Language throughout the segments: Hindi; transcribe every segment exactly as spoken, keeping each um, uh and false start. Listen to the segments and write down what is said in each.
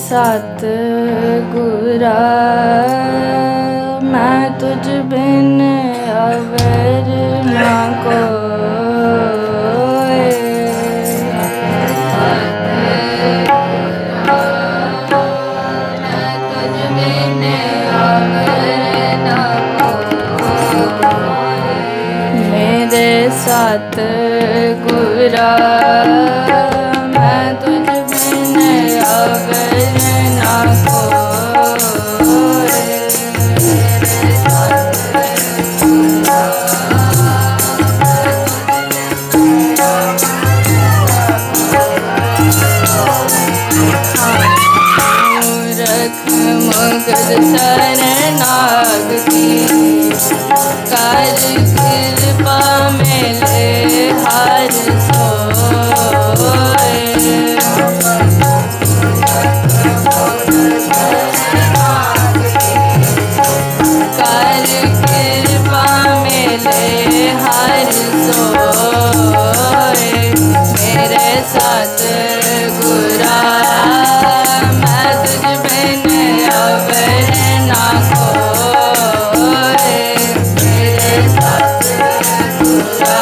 सत गुरा मैं तुझ बिन अवर ना कोय। मेरे सत गुरा मैं तुझ बिन अवर ना कोय। मूरख मुगध शरणागति कर कृपा मिले हर सोय। कर कृपा मिले हर सोय। मेरे सत गुरा मैं तुझ बिन अवर ना कोय। मेरे सत गुरा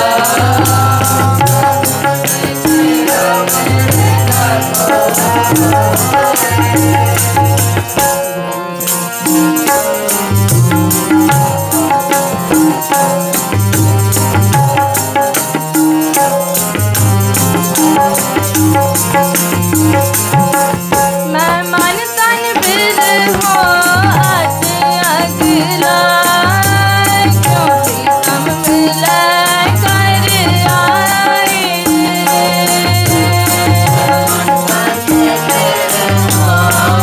मैं मन तन बिर हो आज अगला क्यों प्रीतम मिलै कर आए।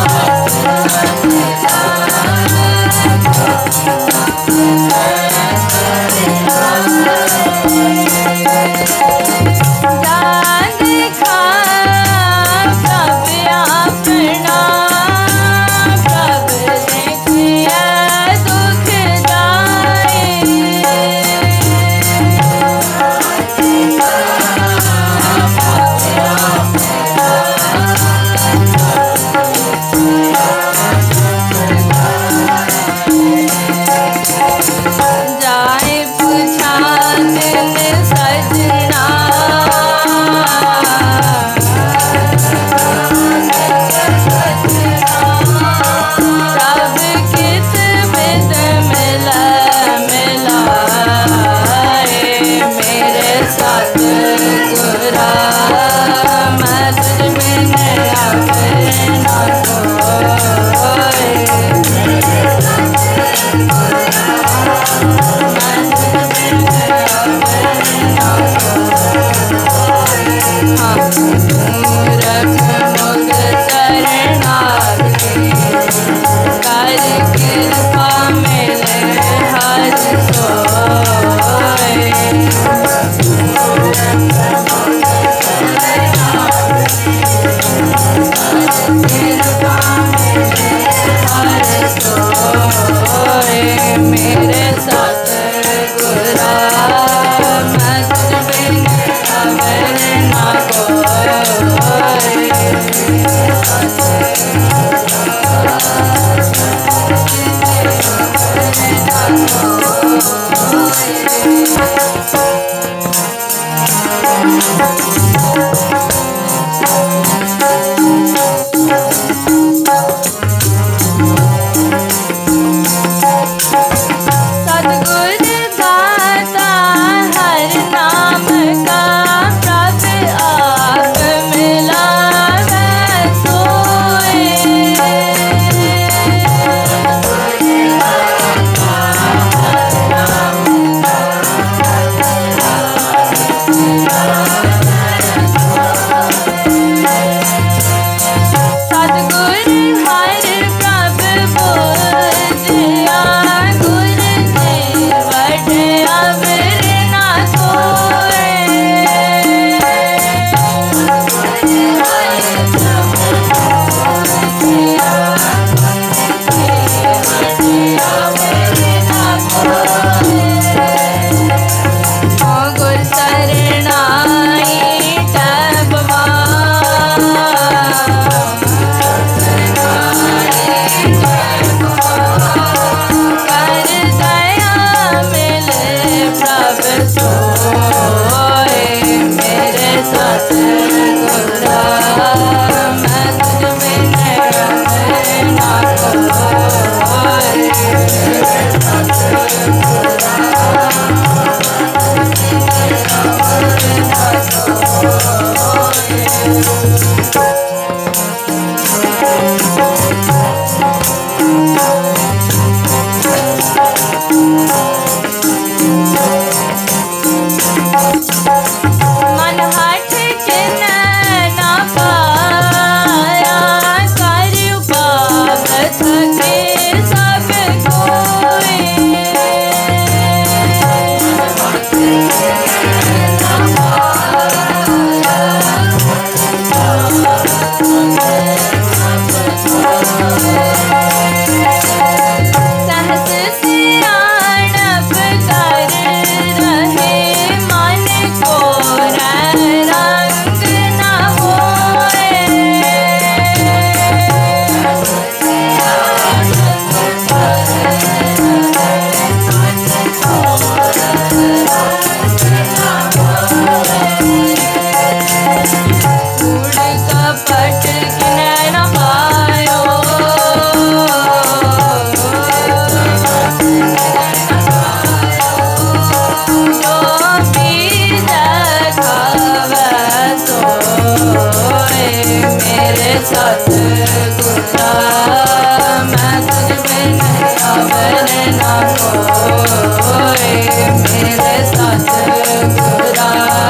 सतगुरा मैं तुझ बिन अवर ना कोई मेरे सतगुरा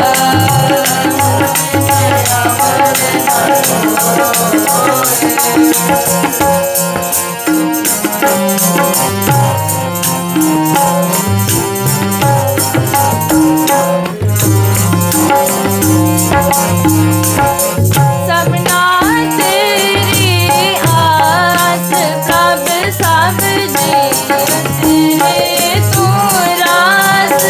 सबना तेरी आस प्रभ सब जी तेरे तू रास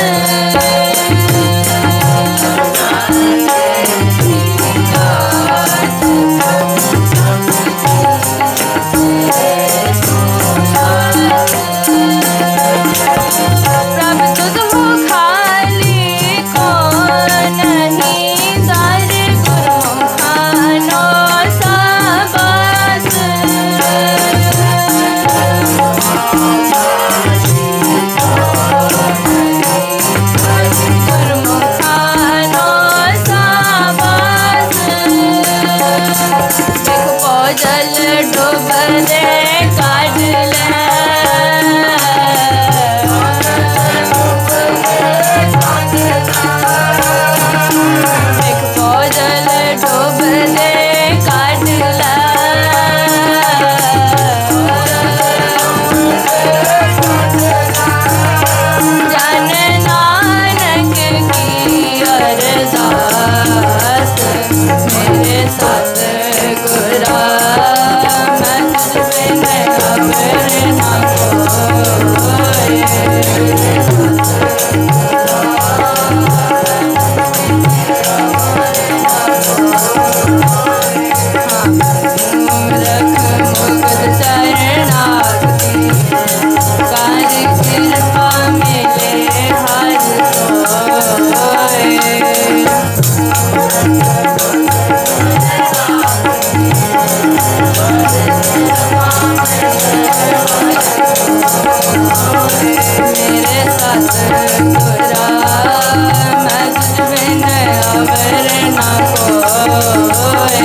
प्रभ तुझ हो खाली को नहीं दर गुरमुखानो साबास गुरमुखानो साबास देखो जल डूबरे काट ले देखो जल डूबरे काट ला जन नानक की अरदास मेरे सतगुरा मैं तुझ बिन अवर ना कोई मूरख मुग्ध शरणागति कार कृपा मिले हर सोए मेरे सतगुरा मैं तुझ बिन अवर ना कोई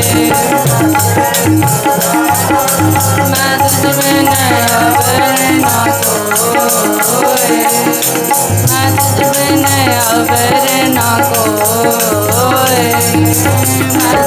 मैं तुझ बिन अवर ना कोई मैं तुझ बिन अवर ना कोई मैं